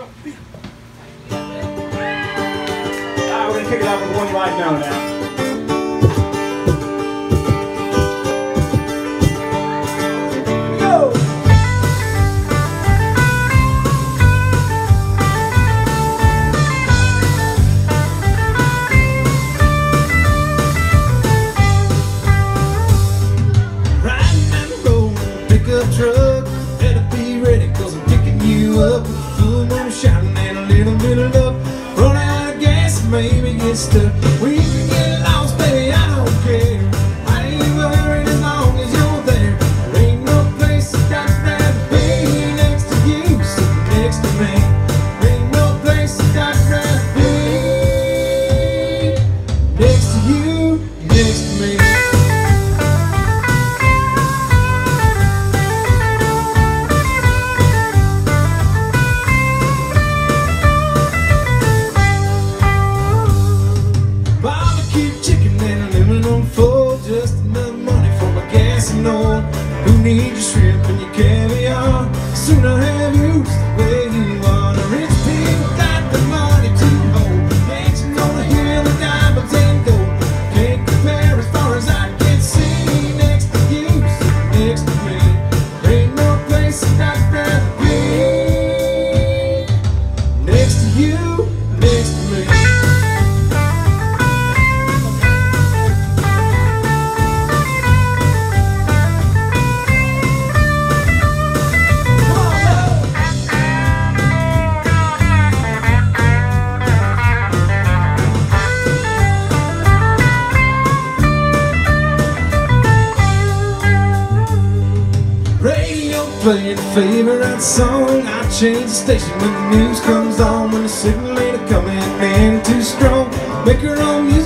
We're gonna kick it off with one you might know now. Truck, better be ready, cause I'm picking you up. Full moon shining and a little bit of luck. Run out of gas and maybe get stuck. We can get lost, baby, I don't care. I ain't worried as long as you're there. There ain't no place I'd rather be next to you, sitting next to me. There ain't no place I'd rather be next to you, next to me. Just enough money for my gas and oil. Who needs your shrimp and your caviar? Soon I'll have you just the way you are. The rich people got the money to hold. Mansions on the hill of diamonds and gold. Can't compare as far as I can see. Next to you, sitting next to me. There ain't no place I'd rather be. Next to you, next to me. Play your favorite song. I change the station when the news comes on. When the signal ain't coming in too strong. Make her own music.